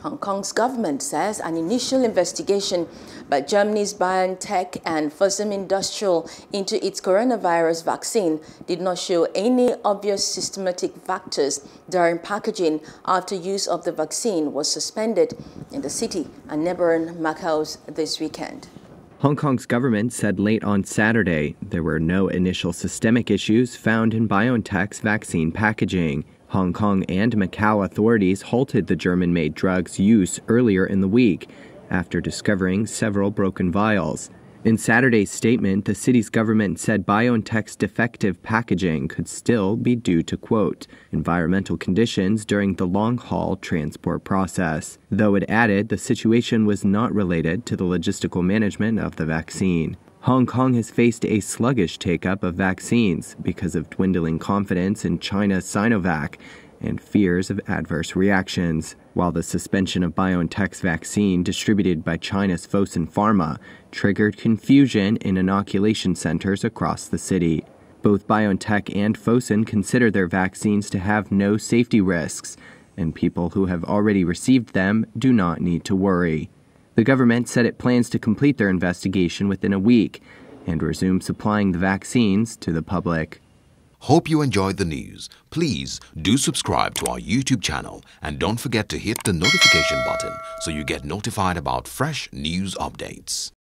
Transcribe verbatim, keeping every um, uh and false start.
Hong Kong's government says an initial investigation by Germany's BioNTech and Fosun Industrial into its coronavirus vaccine did not show any obvious systematic factors during packaging after use of the vaccine was suspended in the city and neighboring Macau this weekend. Hong Kong's government said late on Saturday there were no initial systemic issues found in BioNTech's vaccine packaging. Hong Kong and Macau authorities halted the German-made drug's use earlier in the week after discovering several broken vials. In Saturday's statement, the city's government said BioNTech's defective packaging could still be due to, quote, environmental conditions during the long-haul transport process, though it added the situation was not related to the logistical management of the vaccine. Hong Kong has faced a sluggish take-up of vaccines because of dwindling confidence in China's Sinovac and fears of adverse reactions, while the suspension of BioNTech's vaccine distributed by China's Fosun Pharma triggered confusion in inoculation centers across the city. Both BioNTech and Fosun consider their vaccines to have no safety risks, and people who have already received them do not need to worry. The government said it plans to complete their investigation within a week and resume supplying the vaccines to the public. Hope you enjoyed the news. Please do subscribe to our YouTube channel and don't forget to hit the notification button so you get notified about fresh news updates.